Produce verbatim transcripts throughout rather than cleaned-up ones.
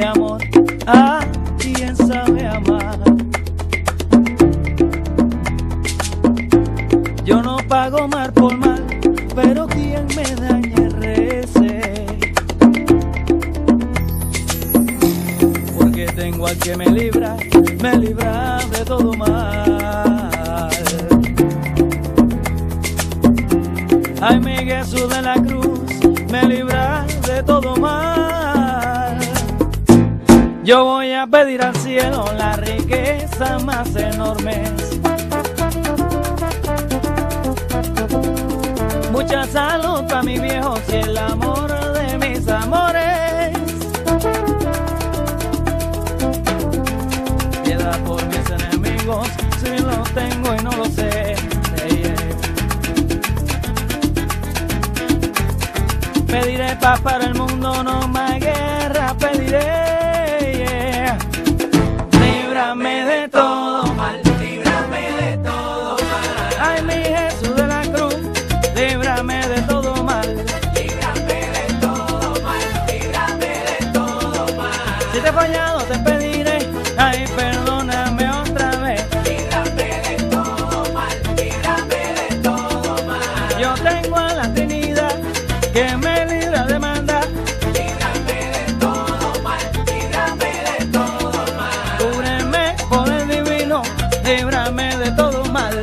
amor a quien sabe amar. Yo no pago mal por mal, pero quien me dañe rece, porque tengo al que me libra, me libra de todo mal. Ay, mi Jesús de la cruz, me libra de todo mal. Yo voy a pedir al cielo la riqueza más enorme, mucha salud para mis viejos y el amor de mis amores. Piedad por mis enemigos, si los tengo y no lo sé. Pediré paz para el mundo, no más guerra, pediré, yeah. Líbrame de todo mal, líbrame de todo mal. Ay, mi Jesús de la cruz, líbrame de todo mal. Líbrame de todo mal, líbrame de todo mal. Si te he fallado te pediré, ay, perdóname otra vez. Líbrame de todo mal, líbrame de todo mal. Yo tengo a la Trinidad que me líbrame de todo mal.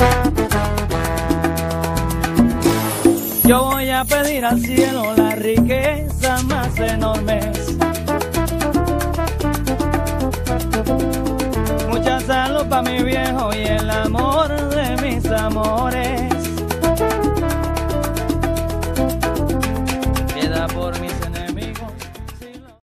Yo voy a pedir al cielo la riqueza